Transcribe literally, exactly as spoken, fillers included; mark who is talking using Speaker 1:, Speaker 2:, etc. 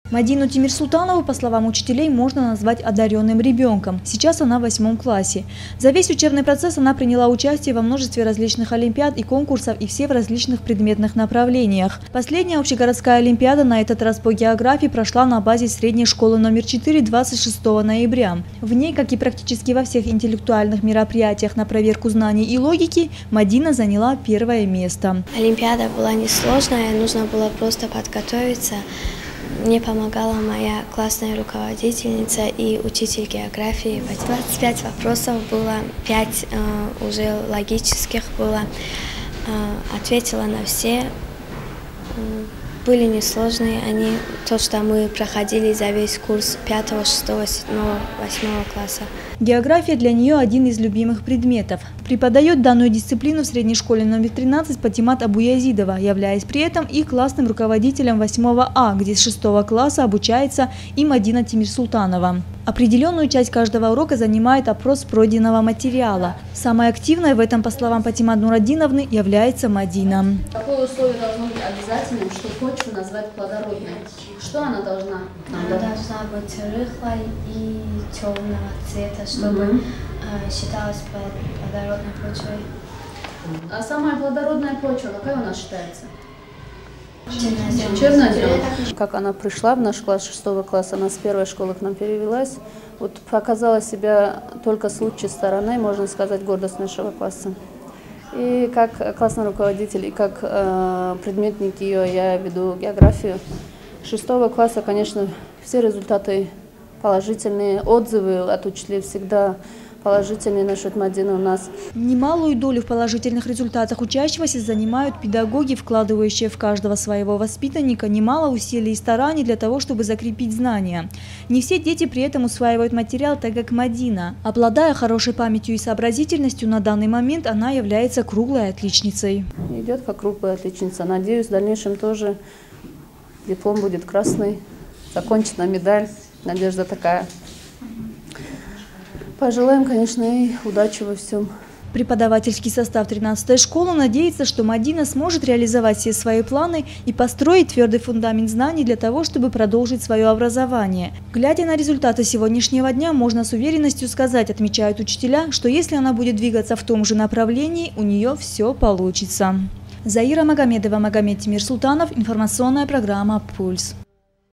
Speaker 1: Мадину Тимирсултанову, по словам учителей, можно назвать одаренным ребенком. Сейчас она в восьмом классе. За весь учебный процесс она приняла участие во множестве различных олимпиад и конкурсов, и все в различных предметных направлениях. Последняя общегородская олимпиада на этот раз по географии прошла на базе средней школы номер четыре двадцать шестого ноября. В ней, как и практически во всех интеллектуальных мероприятиях на проверку знаний и логики, Мадина заняла первое место.
Speaker 2: Олимпиада была несложная, нужно было просто подготовиться. Мне помогала моя классная руководительница и учитель географии. двадцать пять вопросов было, пять э, уже логических было. Э, ответила на все. Были несложные они, то, что мы проходили за весь курс пятого, шестого, седьмого, восьмого класса.
Speaker 1: География для нее один из любимых предметов. Преподает данную дисциплину в средней школе номер тринадцать Патимат Абуязидова, являясь при этом и классным руководителем восьмого А, где с шестого класса обучается и Мадина Тимирсултанова. Определенную часть каждого урока занимает опрос пройденного материала. Самой активной в этом, по словам Патимат Нураддиновны, является Мадина.
Speaker 3: Какое условие должно быть обязательным, что почву назвать плодородной? Что она должна?
Speaker 2: Она должна быть рыхлой и темного цвета, чтобы угу. считалась плодородной почвой.
Speaker 3: А самая плодородная почва какая у нас считается?
Speaker 2: Чернозем.
Speaker 4: Как она пришла в наш класс шестого класса, она с первой школы к нам перевелась, вот показала себя только с лучшей стороны, можно сказать, гордость нашего класса. И как классный руководитель, и как э, предметник ее, я веду географию. Шестого класса, конечно, все результаты положительные, отзывы от учителей всегда положительные насчет Мадины у нас.
Speaker 1: Немалую долю в положительных результатах учащегося занимают педагоги, вкладывающие в каждого своего воспитанника немало усилий и стараний для того, чтобы закрепить знания. Не все дети при этом усваивают материал, так как Мадина. Обладая хорошей памятью и сообразительностью, на данный момент она является круглой отличницей.
Speaker 4: Идет как круглая отличница. Надеюсь, в дальнейшем тоже диплом будет красный, закончит на медаль. Надежда такая. Пожелаем, конечно, и удачи во всем.
Speaker 1: Преподавательский состав тринадцатой школы надеется, что Мадина сможет реализовать все свои планы и построить твердый фундамент знаний для того, чтобы продолжить свое образование. Глядя на результаты сегодняшнего дня, можно с уверенностью сказать, отмечают учителя, что если она будет двигаться в том же направлении, у нее все получится. Заира Магомедова, Магомед Тимирсултанов, информационная программа «Пульс».